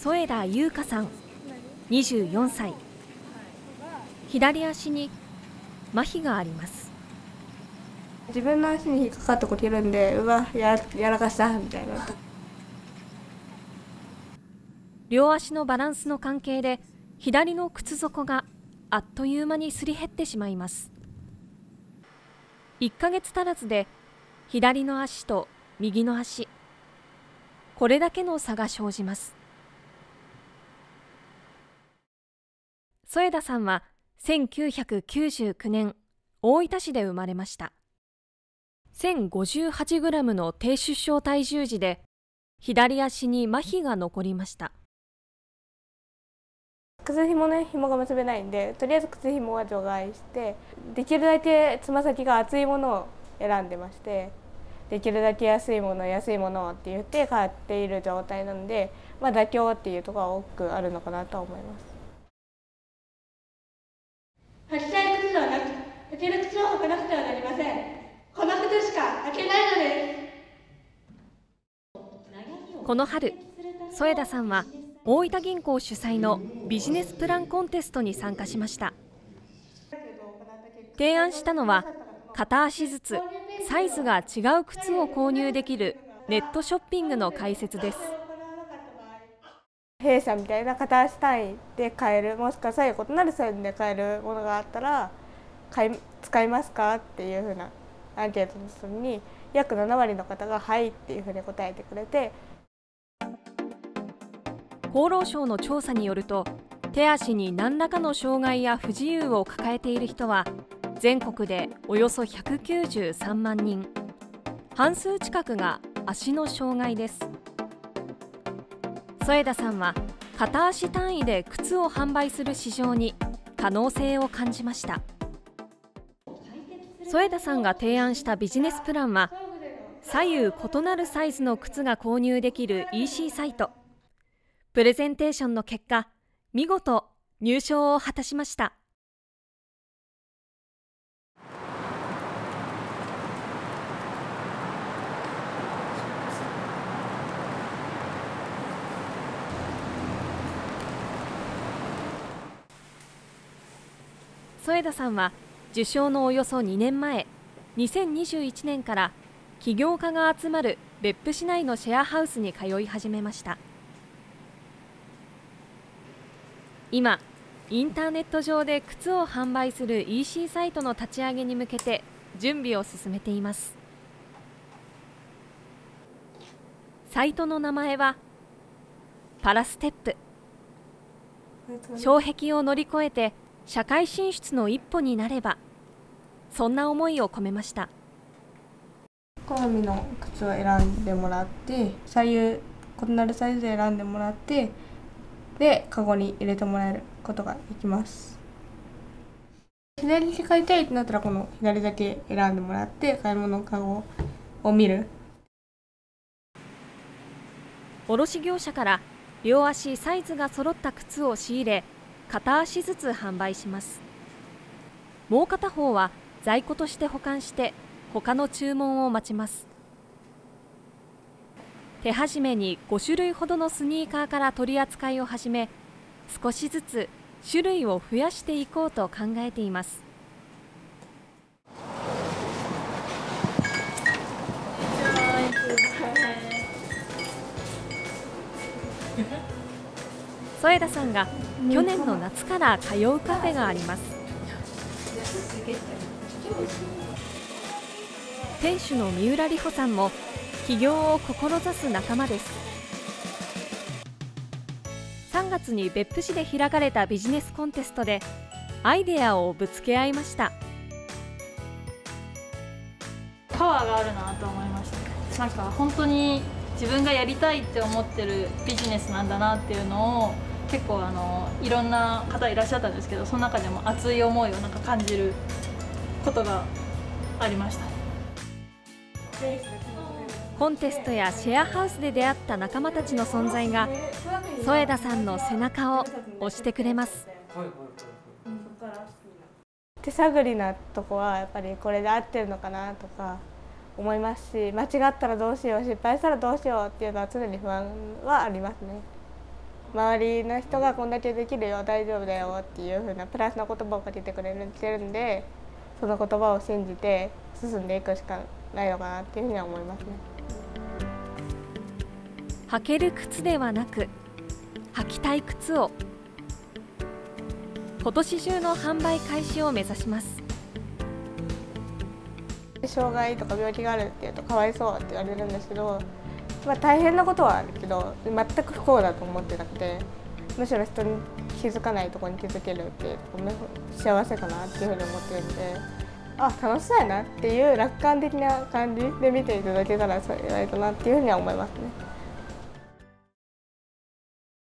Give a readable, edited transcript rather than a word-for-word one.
添田優香さん24歳。左足に麻痺があります。 自分の足に引っかかってこけるんで、うわ、やらかしたみたいな。 両足のバランスの関係で左の靴底があっという間にすり減ってしまいます。1ヶ月足らずで左の足と右の足、これだけの差が生じます。添田さんは1999年大分市で生まれました。1058グラムの低出生体重時で左足に麻痺が残りました。 靴ひもの紐が結べないんで、とりあえず靴ひもは除外して、できるだけつま先が厚いものを選んでまして、できるだけ安いものって言って買っている状態なので、妥協っていうところが多くあるのかなと思います。履きたい靴ではなく、履ける靴を履かなくてはなりません。この靴しか履けないのです。 この春、添田さんは大分銀行主催のビジネスプランコンテストに参加しました。提案したのは、片足ずつサイズが違う靴を購入できるネットショッピングの開設です。 弊社みたいな片足単位で買える、もしくは左右異なるサイズで買えるものがあったら使いますかっていうふうなアンケートの人に約7割の方がはいっていうふうに答えてくれて、 厚労省の調査によると、手足に何らかの障害や不自由を抱えている人は全国でおよそ193万人、半数近くが足の障害です。添田さんは片足単位で靴を販売する市場に可能性を感じました。添田さんが提案したビジネスプランは、左右異なるサイズの靴が購入できる EC サイト。プレゼンテーションの結果、見事入賞を果たしました。添田さんは受賞のおよそ2年前、2021年から起業家が集まる別府市内のシェアハウスに通い始めました。今、インターネット上で靴を販売する EC サイトの立ち上げに向けて準備を進めています。サイトの名前はパラステップ。障壁を乗り越えて社会進出の一歩になれば、そんな思いを込めました。 好みの靴を選んでもらって、左右異なるサイズで選んでもらって、でカゴに入れてもらえることができます。左利き買いたいってなったら、この左だけ選んでもらって買い物カゴを見る。 卸業者から両足サイズが揃った靴を仕入れ、片足ずつ販売します。もう片方は在庫として保管して他の注文を待ちます。手始めに5種類ほどのスニーカーから取り扱いを始め、少しずつ種類を増やしていこうと考えています。添田さんが去年の夏から通うカフェがあります。店主の三浦里穂さんも起業を志す仲間です。3月に別府市で開かれたビジネスコンテストでアイデアをぶつけ合いました。 パワーがあるなと思いました。なんか本当に自分がやりたいって思ってるビジネスなんだなっていうのを、結構いろんな方いらっしゃったんですけど、その中でも熱い思いをなんか感じることがありました。 コンテストやシェアハウスで出会った仲間たちの存在が添田さんの背中を押してくれます。 手探りなとこはやっぱりこれで合ってるのかなとか思いますし、間違ったらどうしよう、失敗したらどうしようっていうのは常に不安はありますね。 周りの人がこんだけできるよ、大丈夫だよっていう風なプラスの言葉をかけてくれてるんで、その言葉を信じて進んでいくしかないのかなっていうふうには思いますね。 履ける靴ではなく履きたい靴を、今年中の販売開始を目指します。 障害とか病気があるっていうとかわいそうって言われるんですけど、大変なことはあるけど全く不幸だと思ってなくて、むしろ人に気づかないところに気づけるっていう幸せかなっていうふうに思ってるんで、楽しそうやなっていう楽観的な感じで見ていただけたら幸いだなっていうふうには思いますね。